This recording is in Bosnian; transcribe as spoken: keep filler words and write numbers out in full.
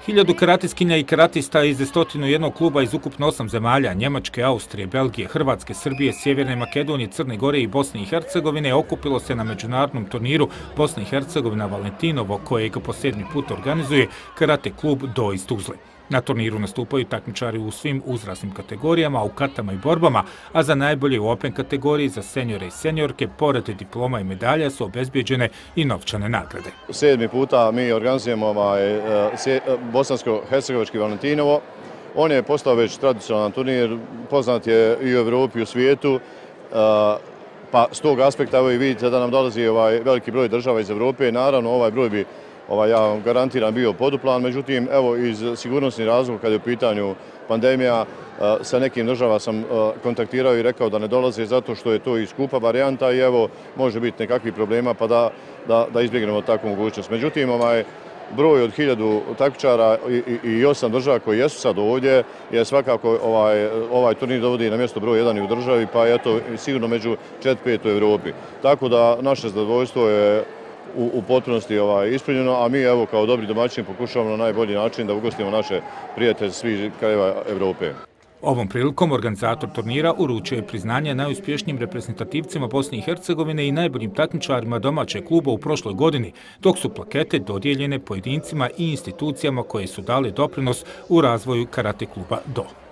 Hiljadu karatiskinja i karatista iz stotinu jednog kluba iz ukupno osam zemalja, Njemačke, Austrije, Belgije, Hrvatske, Srbije, Sjeverne Makedonije, Crne Gore i Bosne i Hercegovine, okupilo se na međunarodnom turniru Bosna i Hercegovina Valentinovo, kojeg po sedmi put organizuje karate klub Do iz Tuzle. Na turniru nastupaju takmičari u svim uzrasnim kategorijama, u katama i borbama, a za najbolje u Open kategoriji za seniore i seniorke, pored diploma i medalja, su obezbijeđene i novčane nagrade. Sedmi puta mi organizujemo ovaj, bosansko-hercegovački Valentinovo. On je postao već tradicionalan turnir, poznat je i u Evropi i u svijetu, pa s tog aspekta evo i vidite da nam dolazi ovaj veliki broj država iz Evrope. Naravno, ovaj broj bi Ovaj, ja vam garantiram bio poduplan, međutim, evo, iz sigurnosnih razloga, kada je u pitanju pandemija, sa nekim država sam kontaktirao i rekao da ne dolaze zato što je to i skupa varijanta i evo, može biti nekakvih problema pa da, da, da izbjegnemo takvu mogućnost. Međutim, ovaj, broj od hiljadu takmičara i, i, i osam država koji jesu sad ovdje je svakako ovaj, ovaj turnir dovodi na mjesto broj jedan i u državi, pa je to sigurno među četiri pet u Evropi. Tako da naše zadovoljstvo je u, u potpunosti ovaj, ispunjeno, a mi evo kao dobri domaćini pokušavamo na najbolji način da ugostimo naše prijatelje svih krajeva Evrope. Ovom prilikom organizator turnira uručio je priznanje najuspješnijim reprezentativcima Bosne i Hercegovine i najboljim takmičarima domaćeg kluba u prošloj godini, dok su plakete dodijeljene pojedincima i institucijama koje su dali doprinos u razvoju karate kluba Do.